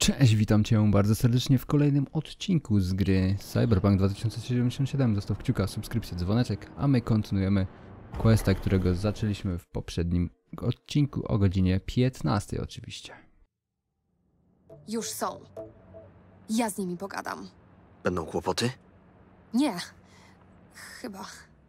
Cześć, witam Cię bardzo serdecznie w kolejnym odcinku z gry Cyberpunk 2077. Zostaw kciuka, subskrypcję, dzwoneczek, a my kontynuujemy questa, którego zaczęliśmy w poprzednim odcinku o godzinie 15 oczywiście. Już są. Ja z nimi pogadam. Będą kłopoty? Nie. Chyba.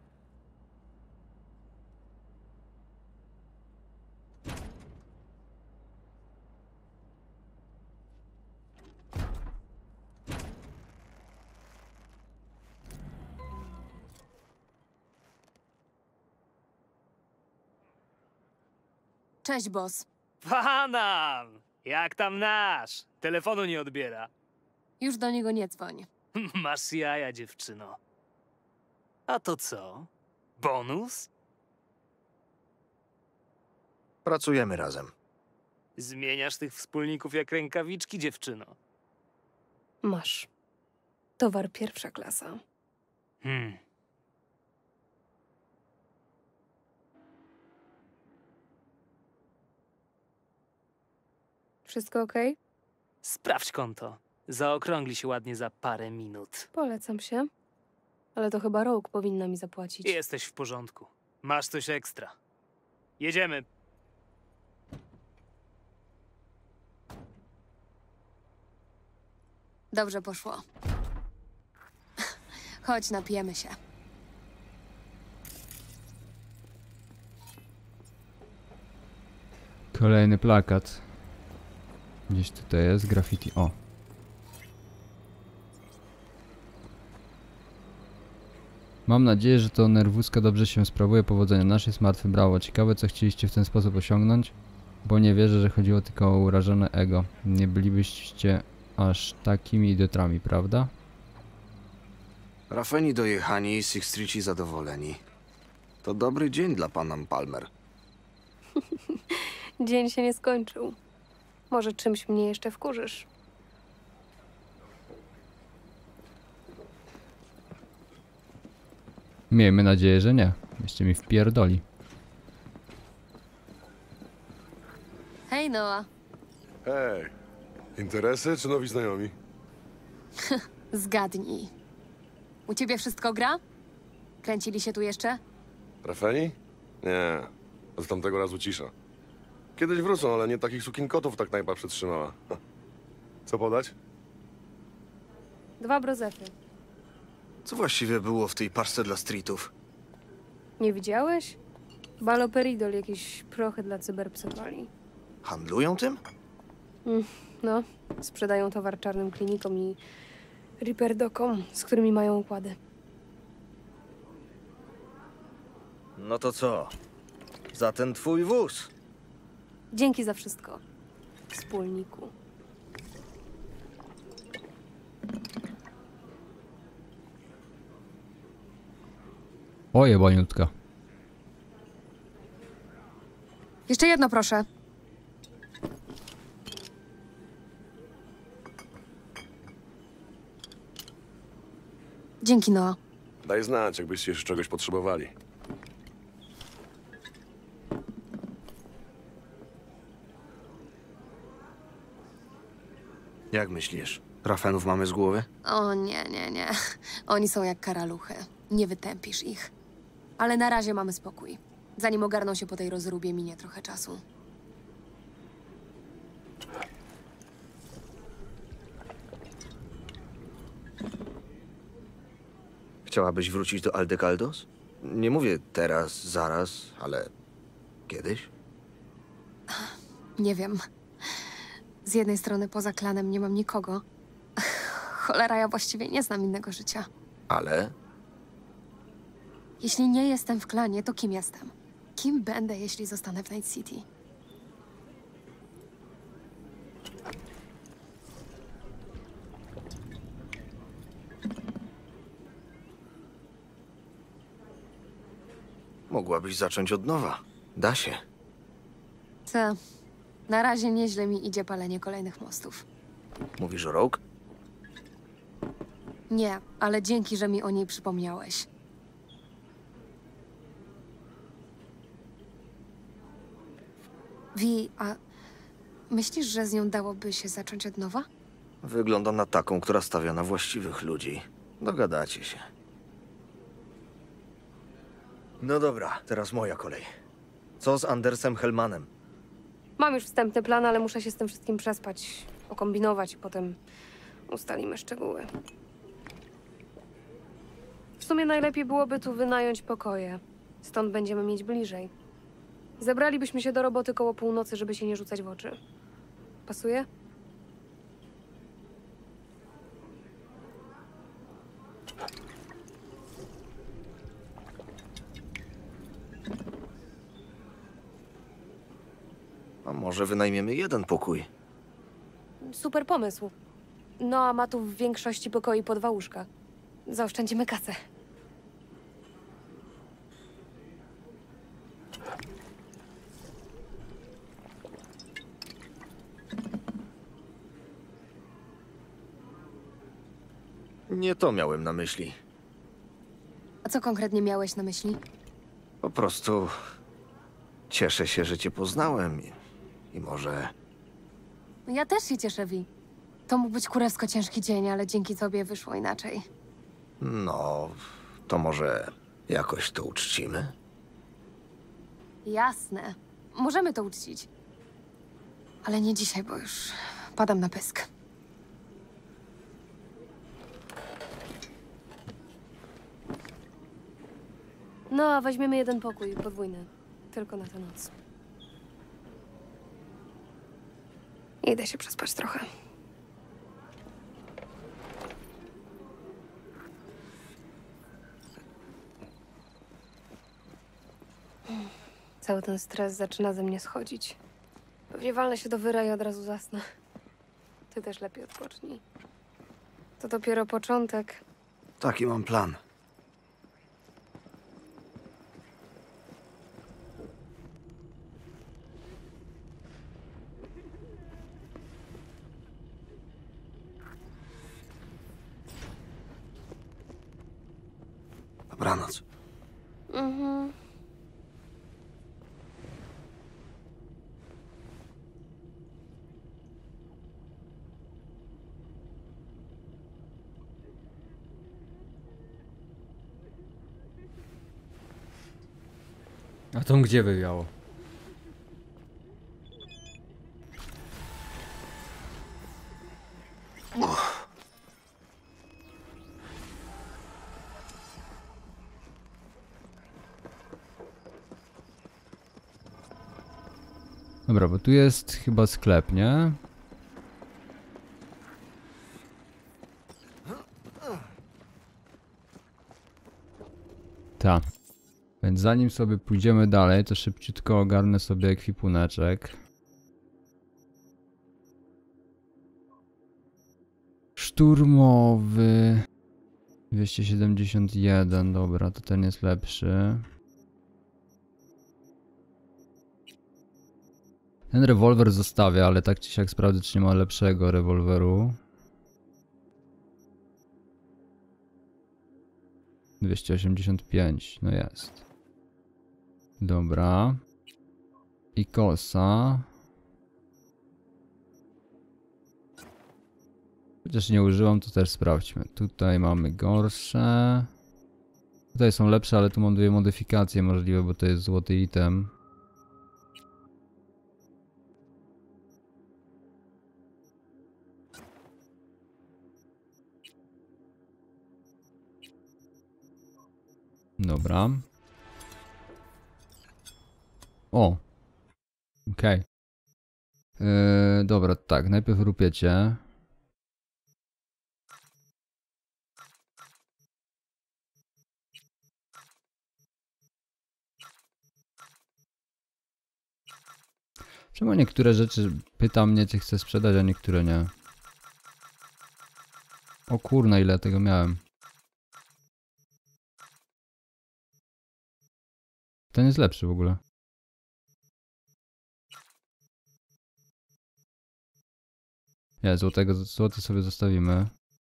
Cześć, boss. Panam! Jak tam nasz? Telefonu nie odbiera. Już do niego nie dzwoń. Masz jaja, dziewczyno. A to co? Bonus? Pracujemy razem. Zmieniasz tych wspólników jak rękawiczki, dziewczyno. Masz. Towar pierwsza klasa. Hmm. Wszystko okej? Sprawdź konto. Zaokrągli się ładnie za parę minut. Polecam się. Ale to chyba Rogue powinna mi zapłacić. Jesteś w porządku. Masz coś ekstra. Jedziemy. Dobrze poszło. Chodź, napijemy się. Kolejny plakat. Gdzieś tutaj jest graffiti. O! Mam nadzieję, że to nerwuska dobrze się sprawuje. Powodzenia. Nasz jest martwy. Brawo. Ciekawe, co chcieliście w ten sposób osiągnąć. Bo nie wierzę, że chodziło tylko o urażone ego. Nie bylibyście aż takimi idiotami, prawda? Rafeni dojechani i Sixtrici zadowoleni. To dobry dzień dla panam Palmer. Dzień się nie skończył. Może czymś mnie jeszcze wkurzysz. Miejmy nadzieję, że nie. Jeszcze mi wpierdoli. Hej, Noah. Hej, interesy czy nowi znajomi? Zgadnij. U ciebie wszystko gra? Kręcili się tu jeszcze? Rafeni? Nie, od tamtego razu cisza. Kiedyś wrócą, ale nie takich sukinkotów tak knajpa przytrzymała. Co podać? 2 brozefy. Co właściwie było w tej parce dla streetów? Nie widziałeś? Baloperidol, jakieś prochy dla cyberpsowali. Handlują tym? No, sprzedają towar czarnym klinikom i Reaperdokom, z którymi mają układy. No to co? Za ten twój wóz. Dzięki za wszystko, wspólniku. O, jebaniutka. Jeszcze jedno, proszę. Dzięki, Noah. Daj znać, jakbyście jeszcze czegoś potrzebowali. Jak myślisz? Rafenów mamy z głowy? O nie. Oni są jak karaluchy. Nie wytępisz ich. Ale na razie mamy spokój. Zanim ogarną się po tej rozróbie, minie trochę czasu. Chciałabyś wrócić do Aldecaldos? Nie mówię teraz, zaraz, ale kiedyś? Nie wiem. Z jednej strony poza klanem nie mam nikogo. Cholera, ja właściwie nie znam innego życia. Ale Jeśli nie jestem w klanie, to kim jestem? Kim będę, jeśli zostanę w Night City? mogłabyś zacząć od nowa. Da się. Co? Na razie nieźle mi idzie palenie kolejnych mostów. Mówisz o Rogue? Nie, ale dzięki, że mi o niej przypomniałeś. Wi, a Myślisz, że z nią dałoby się zacząć od nowa? Wygląda na taką, która stawia na właściwych ludzi. Dogadacie się. No dobra, teraz moja kolej. Co z Andersem Hellmanem? Mam już wstępny plan, ale muszę się z tym wszystkim przespać, pokombinować i potem ustalimy szczegóły. W sumie najlepiej byłoby tu wynająć pokoje. Stąd będziemy mieć bliżej. Zebralibyśmy się do roboty koło północy, żeby się nie rzucać w oczy. Pasuje? A może wynajmiemy jeden pokój? Super pomysł. No a ma tu w większości pokoi po 2 łóżka. Zaoszczędzimy kasę. Nie to miałem na myśli. A co konkretnie miałeś na myśli? Po prostu cieszę się, że cię poznałem i może... Ja też się cieszę, Vi. To mógł być kurewsko ciężki dzień, ale dzięki tobie wyszło inaczej. No, to może jakoś to uczcimy? Jasne. Możemy to uczcić. Ale nie dzisiaj, bo już padam na pysk. No, a weźmiemy jeden pokój, podwójny. Tylko na tę noc. Idę się przespać trochę. Cały ten stres zaczyna ze mnie schodzić. Pewnie walnę się do wyra i od razu zasnę. Ty też lepiej odpocznij. To dopiero początek. Taki mam plan. Dobranoc. Mhm. A tą gdzie wywiało? Dobra, bo tu jest chyba sklep, nie? Tak. Więc zanim sobie pójdziemy dalej, to szybciutko ogarnę sobie ekwipuneczek. Szturmowy 271, dobra, to ten jest lepszy. Ten rewolwer zostawię, ale tak czy siak sprawdzę, czy nie ma lepszego rewolweru. 285, no jest. Dobra. I kosa. Chociaż nie używam, to też sprawdźmy. Tutaj mamy gorsze. Tutaj są lepsze, ale tu mam 2 modyfikacje możliwe, bo to jest złoty item. Dobra. O! Okej. Dobra, tak, najpierw rupiecie. Czemu niektóre rzeczy pyta mnie, czy chcę sprzedać, a niektóre nie? O kurna, ile tego miałem. Ten jest lepszy w ogóle. Nie, złoty sobie zostawimy.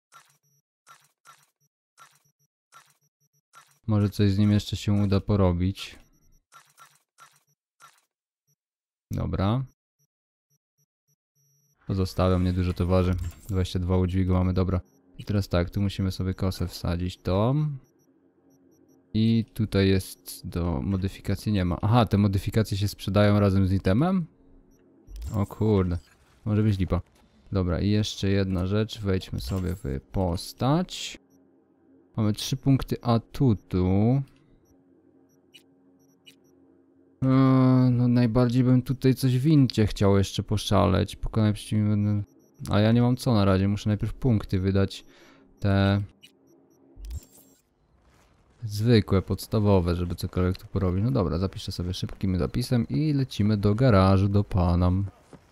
Może coś z nim jeszcze się uda porobić. Dobra. Pozostawiam, niedużo to waży. 22 udźwigu mamy, dobra. I teraz tak, tu musimy sobie kosę wsadzić to. I tutaj jest do modyfikacji nie ma. Aha, te modyfikacje się sprzedają razem z itemem? O kurde, może być lipa. Dobra, i jeszcze jedna rzecz, wejdźmy sobie w postać. Mamy 3 punkty atutu. No najbardziej bym tutaj coś w incie chciał jeszcze poszaleć. Pokonać przeciwnika. A ja nie mam co na razie, muszę najpierw punkty wydać. Te zwykłe, podstawowe, żeby cokolwiek tu porobić. No dobra, zapiszę sobie szybkim zapisem i lecimy do garażu, do Panam.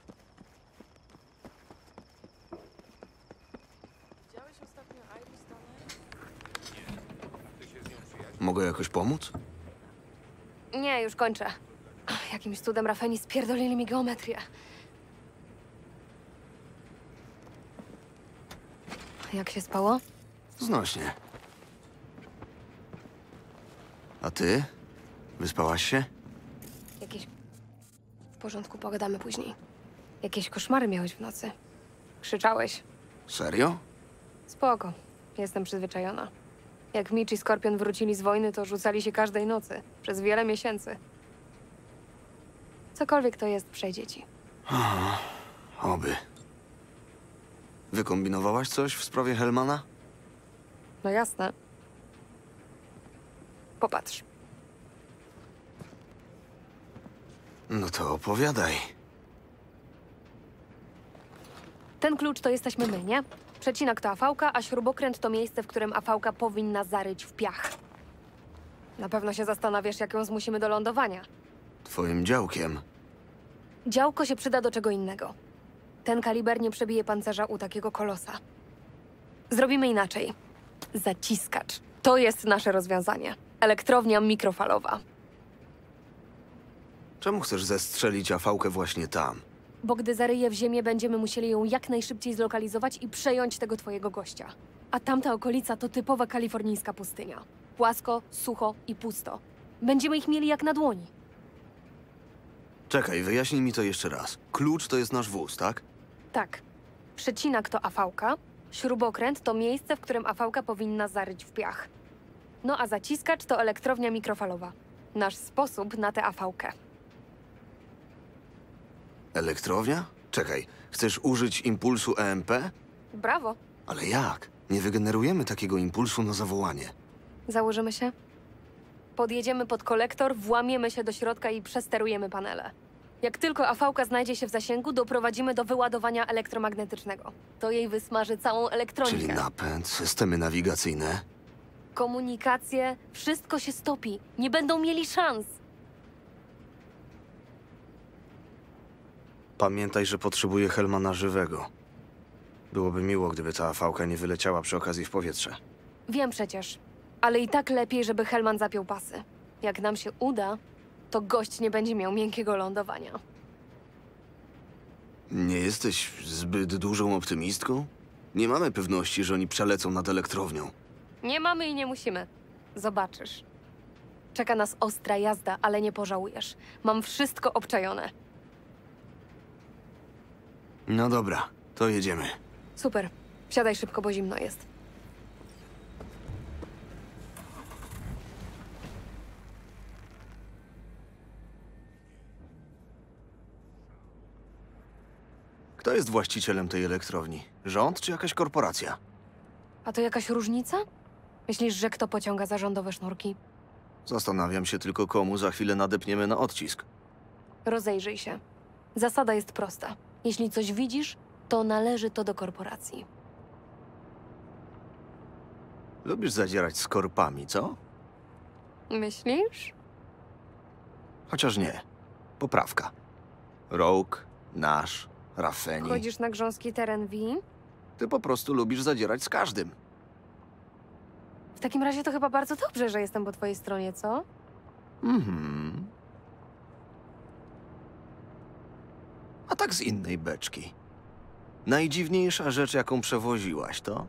Mogę jakoś pomóc? Nie, już kończę. Jakimś cudem Rafeni spierdolili mi geometrię. Jak się spało? Znośnie. A ty? Wyspałaś się? Jakieś... W porządku, pogadamy później. Jakieś koszmary miałeś w nocy. Krzyczałeś. Serio? Spoko. Jestem przyzwyczajona. Jak Mitch i Skorpion wrócili z wojny, to rzucali się każdej nocy. Przez wiele miesięcy. Cokolwiek to jest, przejdzie ci. Oby. Wykombinowałaś coś w sprawie Helmana? No jasne. Popatrz. No to opowiadaj. Ten klucz to jesteśmy my, nie? Przecinak to AV-ka, a śrubokręt to miejsce, w którym AV-ka powinna zaryć w piach. Na pewno się zastanawiasz, jak ją zmusimy do lądowania. Twoim działkiem. Działko się przyda do czego innego. Ten kaliber nie przebije pancerza u takiego kolosa. Zrobimy inaczej. Zaciskacz. To jest nasze rozwiązanie. Elektrownia mikrofalowa. Czemu chcesz zestrzelić afałkę właśnie tam? Bo gdy zaryje w ziemię, będziemy musieli ją jak najszybciej zlokalizować i przejąć tego twojego gościa. A tamta okolica to typowa kalifornijska pustynia. Płasko, sucho i pusto. Będziemy ich mieli jak na dłoni. Czekaj, wyjaśnij mi to jeszcze raz. Klucz to jest nasz wóz, tak? Tak. Przecinak to AV-ka, śrubokręt to miejsce, w którym AV-ka powinna zaryć w piach. No a zaciskacz to elektrownia mikrofalowa. Nasz sposób na tę AV-kę. Elektrownia? Czekaj, chcesz użyć impulsu EMP? Brawo. Ale jak? Nie wygenerujemy takiego impulsu na zawołanie. Założymy się? Podjedziemy pod kolektor, włamiemy się do środka i przesterujemy panele. Jak tylko AV-ka znajdzie się w zasięgu, doprowadzimy do wyładowania elektromagnetycznego. To jej wysmaży całą elektronikę. Czyli napęd, systemy nawigacyjne. Komunikacje, wszystko się stopi. Nie będą mieli szans. Pamiętaj, że potrzebuję Helmana żywego. Byłoby miło, gdyby ta afałka nie wyleciała przy okazji w powietrze. Wiem przecież. Ale i tak lepiej, żeby Helman zapiął pasy. Jak nam się uda, to gość nie będzie miał miękkiego lądowania. Nie jesteś zbyt dużą optymistką? Nie mamy pewności, że oni przelecą nad elektrownią. Nie mamy i nie musimy. Zobaczysz. Czeka nas ostra jazda, ale nie pożałujesz. Mam wszystko obczajone. No dobra, to jedziemy. Super. Wsiadaj szybko, bo zimno jest. Kto jest właścicielem tej elektrowni? Rząd czy jakaś korporacja? A to jakaś różnica? Myślisz, że kto pociąga za rządowe sznurki? Zastanawiam się tylko, komu za chwilę nadepniemy na odcisk. Rozejrzyj się. Zasada jest prosta. Jeśli coś widzisz, to należy to do korporacji. Lubisz zadzierać z korpami, co? Myślisz? Chociaż nie. Poprawka. Rogue, nasz, Rafeni. Chodzisz na grząski teren V? Ty po prostu lubisz zadzierać z każdym. W takim razie to chyba bardzo dobrze, że jestem po twojej stronie, co? Mhm. A tak z innej beczki. Najdziwniejsza rzecz, jaką przewoziłaś, to?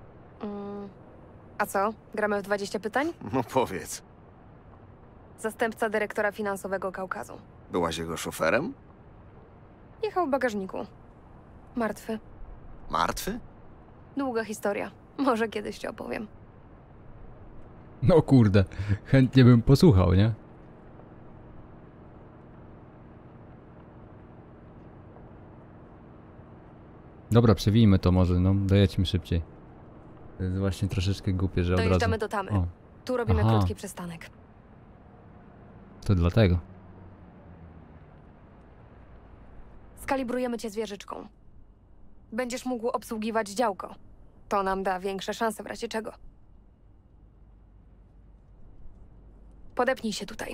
A co? Gramy w 20 pytań? No powiedz. Zastępca dyrektora finansowego Kaukazu. Byłaś jego szoferem? Jechał w bagażniku. Martwy. Martwy? Długa historia. Może kiedyś ci opowiem. No kurde, chętnie bym posłuchał, nie? Dobra, przewijmy to może, no dojedźmy szybciej. To jest właśnie troszeczkę głupie, że od razu... Dojeżdżamy do Tamy. O, Tu robimy Aha. krótki przystanek. to dlatego. Skalibrujemy cię z wieżyczką. Będziesz mógł obsługiwać działko. To nam da większe szanse w razie czego. Podepnij się tutaj.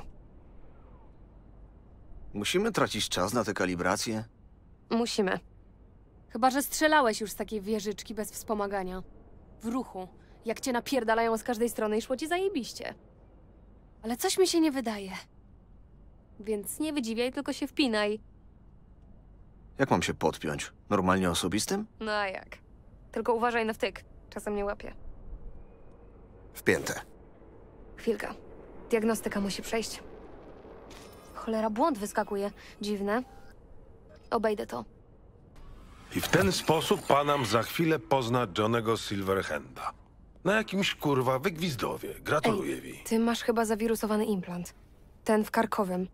Musimy tracić czas na tę kalibrację? Musimy. Chyba, że strzelałeś już z takiej wieżyczki bez wspomagania. W ruchu. Jak cię napierdalają z każdej strony i szło ci zajebiście. Ale coś mi się nie wydaje. Więc nie wydziwiaj, tylko się wpinaj. Jak mam się podpiąć? Normalnie osobistym? No a jak? Tylko uważaj na wtyk. Czasem nie łapie. Wpięte. Chwilka. Diagnostyka musi przejść. Cholera, błąd wyskakuje. Dziwne. Obejdę to. I w ten sposób Panam za chwilę pozna Johnego Silverhanda. Na jakimś kurwa wygwizdowie. Gratuluję wi. Ty masz chyba zawirusowany implant. Ten w karkowym.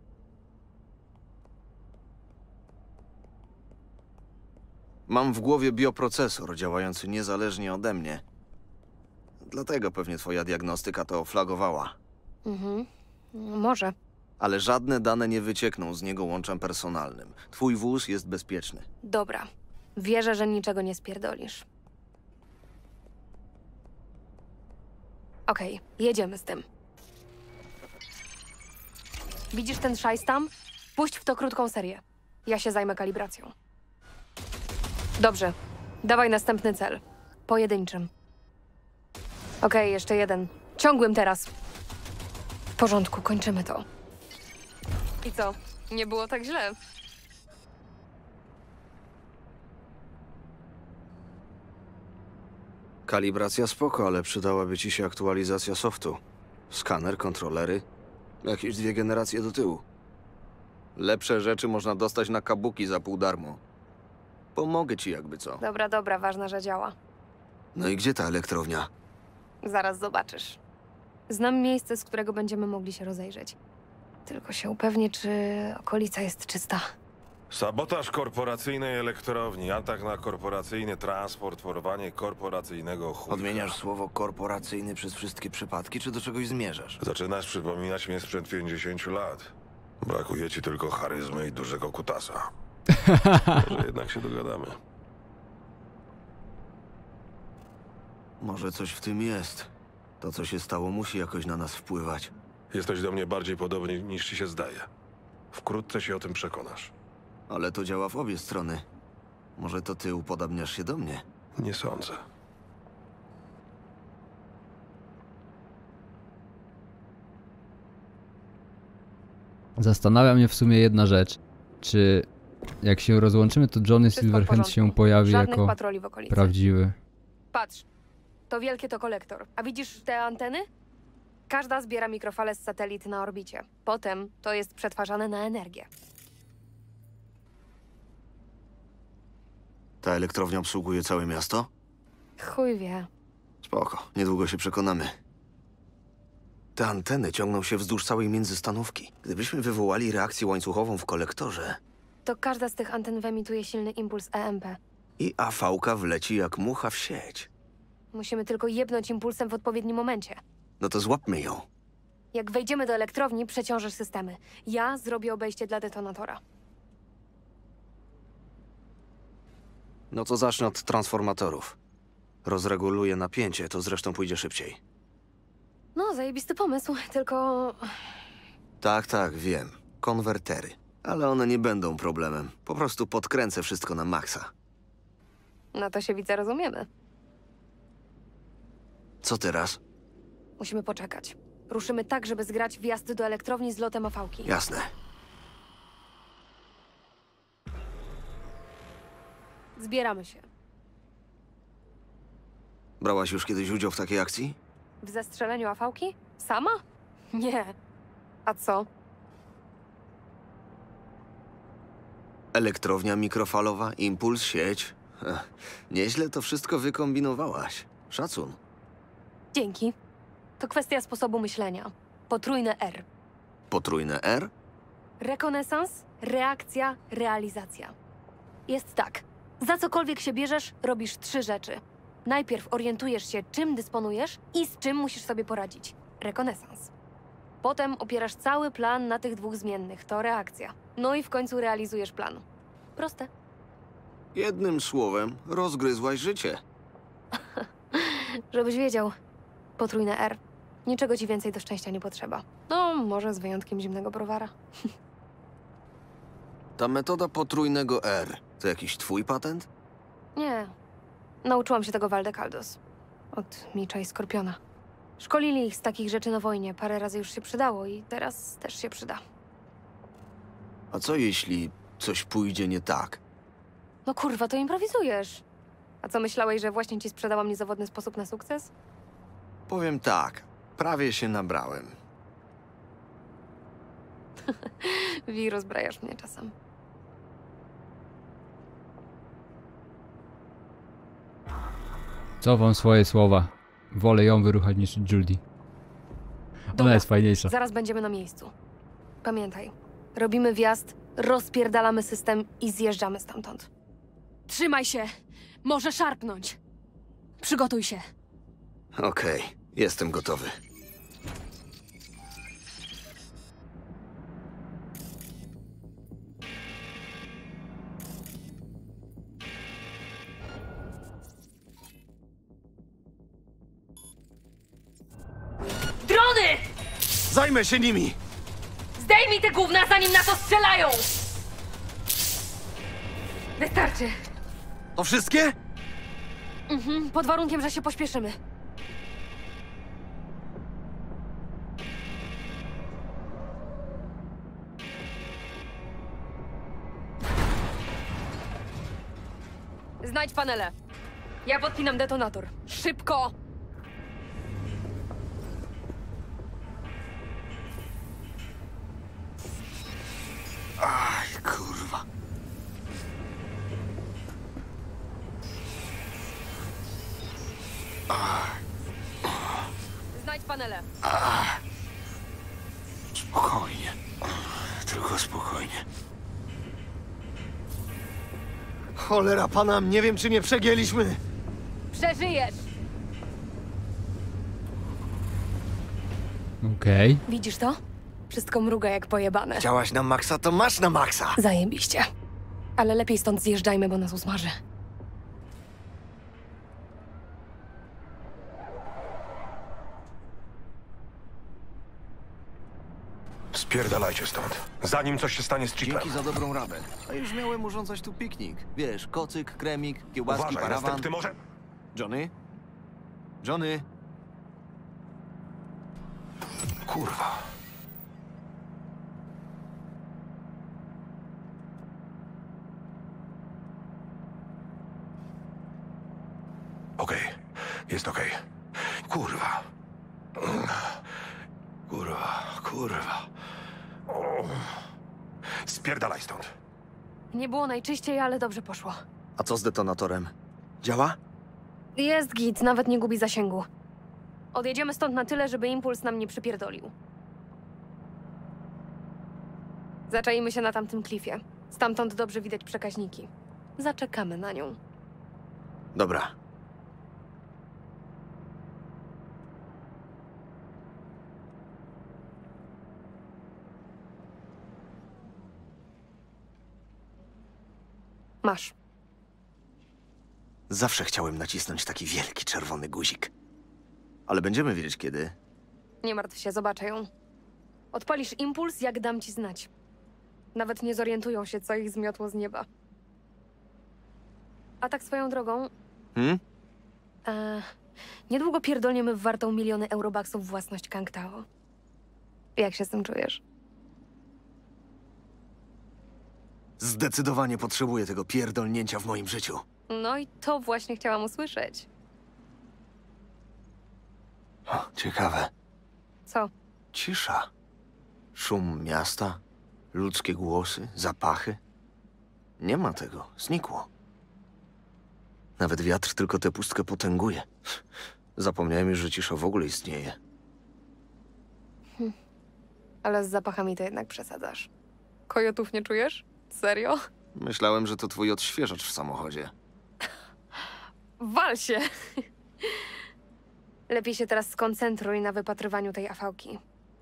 Mam w głowie bioprocesor działający niezależnie ode mnie. Dlatego pewnie twoja diagnostyka to flagowała. Mhm. Może. Ale żadne dane nie wyciekną z niego łączem personalnym. Twój wóz jest bezpieczny. Dobra. Wierzę, że niczego nie spierdolisz. Okej, jedziemy z tym. Widzisz ten szajs tam? Puść w to krótką serię. Ja się zajmę kalibracją. Dobrze. Dawaj następny cel. Pojedynczym. Okej, jeszcze jeden. Ciągłym teraz. W porządku, kończymy to. I co? Nie było tak źle. Kalibracja spoko, ale przydałaby ci się aktualizacja softu. Skaner, kontrolery, jakieś 2 generacje do tyłu. Lepsze rzeczy można dostać na kabuki za pół darmo. Pomogę ci jakby co. Dobra, ważne, że działa. No i gdzie ta elektrownia? Zaraz zobaczysz. Znam miejsce, z którego będziemy mogli się rozejrzeć. Tylko się upewnię, czy okolica jest czysta. Sabotaż korporacyjnej elektrowni, atak na korporacyjny transport, porwanie korporacyjnego chuja. Odmieniasz słowo korporacyjny przez wszystkie przypadki, czy do czegoś zmierzasz? Zaczynasz przypominać mnie sprzed 50 lat. Brakuje ci tylko charyzmy i dużego kutasa. Może jednak się dogadamy. Może coś w tym jest. To, co się stało, musi jakoś na nas wpływać. Jesteś do mnie bardziej podobny niż ci się zdaje. Wkrótce się o tym przekonasz. Ale to działa w obie strony. Może to ty upodabniasz się do mnie? Nie sądzę. Zastanawia mnie w sumie jedna rzecz. Czy jak się rozłączymy, to Johnny Wszystko w Silverhand się porządku. pojawi Żadnych jako patroli w okolicy. prawdziwy? Patrz, to wielkie to kolektor. A widzisz te anteny? Każda zbiera mikrofale z satelit na orbicie. Potem to jest przetwarzane na energię. Ta elektrownia obsługuje całe miasto? Chuj wie. Spoko, niedługo się przekonamy. Te anteny ciągną się wzdłuż całej międzystanówki. Gdybyśmy wywołali reakcję łańcuchową w kolektorze To każda z tych anten wyemituje silny impuls EMP. i AV-ka wleci jak mucha w sieć, Musimy tylko jebnąć impulsem w odpowiednim momencie. no to złapmy ją. Jak wejdziemy do elektrowni, przeciążysz systemy. Ja zrobię obejście dla detonatora. No to zacznę od transformatorów. Rozreguluję napięcie, to zresztą pójdzie szybciej. No, zajebisty pomysł, tylko... Tak, wiem. Konwertery. Ale one nie będą problemem. Po prostu podkręcę wszystko na maksa. Na to się widzę, rozumiemy. Co teraz? Musimy poczekać. Ruszymy tak, żeby zgrać wjazd do elektrowni z lotem AV-ki. Jasne. Zbieramy się. Brałaś już kiedyś udział w takiej akcji? W zestrzeleniu AV-ki? Sama? Nie. A co? Elektrownia mikrofalowa, impuls, sieć. Nieźle to wszystko wykombinowałaś. Szacun. Dzięki. To kwestia sposobu myślenia. Potrójne R. Potrójne R? Rekonesans, reakcja, realizacja. Jest tak. Za cokolwiek się bierzesz, robisz 3 rzeczy. Najpierw orientujesz się, czym dysponujesz i z czym musisz sobie poradzić. Rekonesans. Potem opierasz cały plan na tych 2 zmiennych. To reakcja. No i w końcu realizujesz plan. Proste. Jednym słowem, rozgryzłaś życie. Żebyś wiedział. Potrójne R. Niczego ci więcej do szczęścia nie potrzeba. No, może z wyjątkiem zimnego browara. Ta metoda potrójnego R to jakiś twój patent? Nie. Nauczyłam się tego w Aldecaldos. Od Micza i Skorpiona. Szkolili ich z takich rzeczy na wojnie. Parę razy już się przydało i teraz też się przyda. A co jeśli coś pójdzie nie tak? No kurwa, to improwizujesz. A co myślałeś, że właśnie ci sprzedałam niezawodny sposób na sukces? Powiem tak, prawie się nabrałem. Wi, rozbrajasz mnie czasem. Cofam swoje słowa. Wolę ją wyruchać niż Judy. Ona Dobra. jest fajniejsza. Zaraz będziemy na miejscu. Pamiętaj, robimy wjazd, rozpierdalamy system i zjeżdżamy stamtąd. Trzymaj się! Może szarpnąć. Przygotuj się. Okej, jestem gotowy. Drony! Zajmę się nimi! Zdejmij te gówna, zanim na to strzelają! Wystarczy. To wszystkie? Pod warunkiem, że się pośpieszymy. Znajdź panele. Ja podpinam detonator. Szybko! Aj, kurwa. Znajdź panele. Spokojnie. Tylko spokojnie. Cholera, Panam, nie wiem, czy nie przegięliśmy. Przeżyjesz! Okej. Widzisz to? Wszystko mruga jak pojebane. Chciałaś na maksa, to masz na maksa. Zajebiście. Ale lepiej stąd zjeżdżajmy, bo nas usmaży. Spierdalajcie stąd. Zanim coś się stanie z chipem. Dzięki za dobrą radę. A już miałem urządzać tu piknik. Wiesz, kocyk, kremik, kiełbaski, Uważaj, parawan. następny może... Johnny? Johnny? Kurwa. Okej. Jest okej. Kurwa. Kurwa. Spierdalaj stąd. Nie było najczyściej, ale dobrze poszło. A co z detonatorem? Działa? Jest git, nawet nie gubi zasięgu. Odjedziemy stąd na tyle, żeby impuls nam nie przypierdolił. Zaczaimy się na tamtym klifie. Stamtąd dobrze widać przekaźniki. Zaczekamy na nią. Dobra. Masz. Zawsze chciałem nacisnąć taki wielki czerwony guzik. Ale będziemy wiedzieć kiedy. Nie martw się, zobaczę ją. Odpalisz impuls, jak dam ci znać. Nawet nie zorientują się, co ich zmiotło z nieba. A tak swoją drogą, niedługo pierdolniemy w wartą miliony eurobaksów własność Kangtao. Jak się z tym czujesz? Zdecydowanie potrzebuję tego pierdolnięcia w moim życiu. No i to właśnie chciałam usłyszeć. O, ciekawe. Co? Cisza. Szum miasta, ludzkie głosy, zapachy. Nie ma tego. Znikło. Nawet wiatr tylko tę pustkę potęguje. Zapomniałem już, że cisza w ogóle istnieje. Ale z zapachami to jednak przesadzasz. Kojotów nie czujesz? Serio? Myślałem, że to twój odświeżacz w samochodzie. Wal się! Lepiej się teraz skoncentruj na wypatrywaniu tej afałki.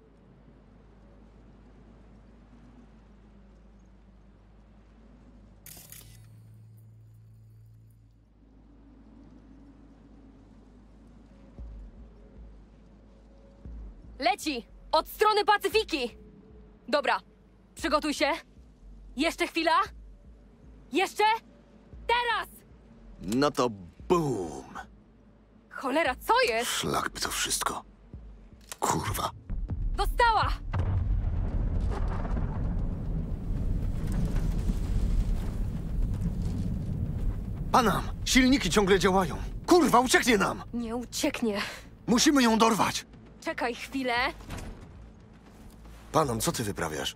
Leci! Od strony Pacyfiki! Dobra, przygotuj się. Jeszcze chwila. Jeszcze? Teraz! No to BOOM! Cholera, co jest? Szlak by to wszystko. Kurwa. Dostała! Panam! Silniki ciągle działają. Kurwa, ucieknie nam! Nie ucieknie. Musimy ją dorwać! Czekaj chwilę. Panam, co ty wyprawiasz?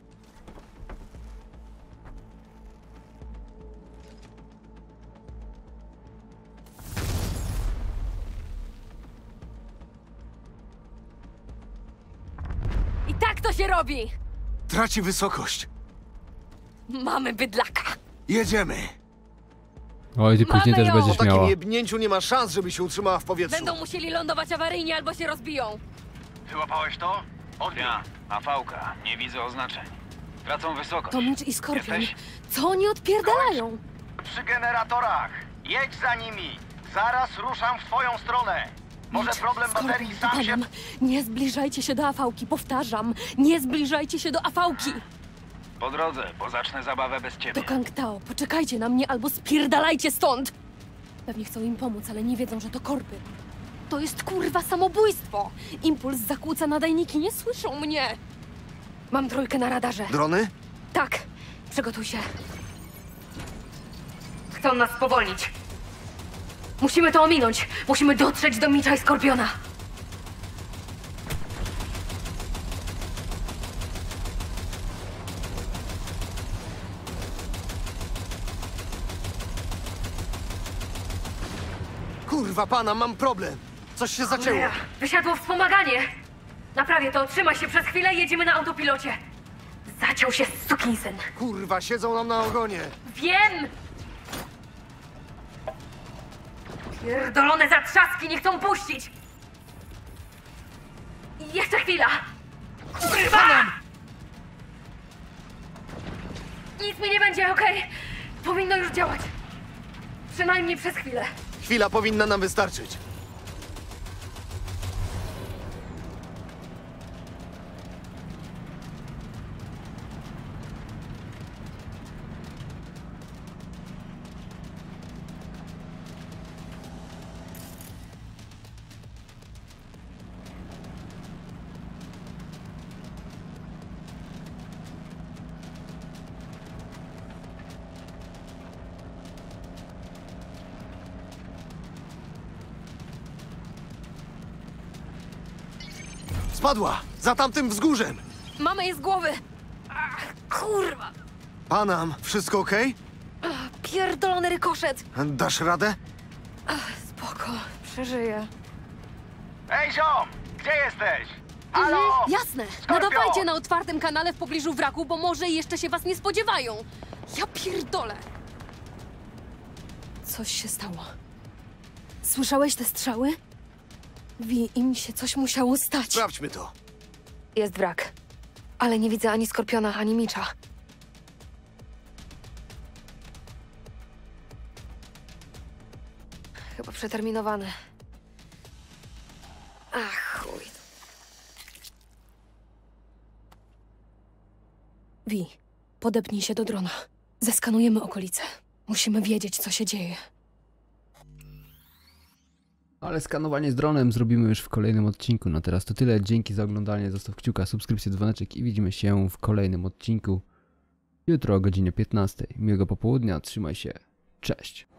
I tak to się robi! Traci wysokość. Mamy bydlaka. Jedziemy. Oj, ty później Mamy też ją! będziesz Po takim miała. jebnięciu nie ma szans, żeby się utrzymała w powietrzu. Będą musieli lądować awaryjnie albo się rozbiją. Wyłapałeś to? Odbiór. Ja, AV-ka. Nie widzę oznaczeń. Tracą wysokość. To Mitch i Skorpion. Jesteś? Co oni odpierdalają? Przy generatorach. Jedź za nimi. Zaraz ruszam w twoją stronę. Może Mitch, problem baterii Skorpion, sam się... Panem, nie zbliżajcie się do afałki, powtarzam. Nie zbliżajcie się do afałki. Po drodze, bo zacznę zabawę bez ciebie. Do Kangtao, poczekajcie na mnie albo spierdalajcie stąd! Pewnie chcą im pomóc, ale nie wiedzą, że to korpy. To jest kurwa samobójstwo! Impuls zakłóca nadajniki, nie słyszą mnie! Mam trójkę na radarze. Drony? Tak, przygotuj się. Chcą nas spowolnić. Musimy to ominąć. Musimy dotrzeć do Mitcha i Skorpiona. Kurwa, pana, mam problem. Coś się zaczęło. Wysiadło wspomaganie. Naprawię to, trzymaj się przez chwilę, jedziemy na autopilocie. Zaciął się sukinsyn. Kurwa, siedzą nam na ogonie. Wiem! Pierdolone zatrzaski nie chcą puścić! Jeszcze chwila! Kurwa! Nic mi nie będzie, okej? Powinno już działać. Przynajmniej przez chwilę. Chwila powinna nam wystarczyć. Spadła! Za tamtym wzgórzem! Mamy je z głowy! Ach, kurwa! Panam, wszystko okej? Pierdolony rykoszet! Dasz radę? Spoko, przeżyję. Ej, ziom! Gdzie jesteś? Halo? Jasne! Nadawajcie na otwartym kanale w pobliżu wraku, bo może jeszcze się was nie spodziewają. Ja pierdolę! Coś się stało. Słyszałeś te strzały? Im się coś musiało stać. Sprawdźmy to. Jest wrak. Ale nie widzę ani Skorpiona, ani Mitcha. Chyba przeterminowany. Ach, chuj. Podepnij się do drona. Zeskanujemy okolice. Musimy wiedzieć, co się dzieje. Ale skanowanie z dronem zrobimy już w kolejnym odcinku. No teraz to tyle. Dzięki za oglądanie. Zostaw kciuka, subskrypcję, dzwoneczek i widzimy się w kolejnym odcinku. Jutro o godzinie 15. Miłego popołudnia. Trzymaj się. Cześć.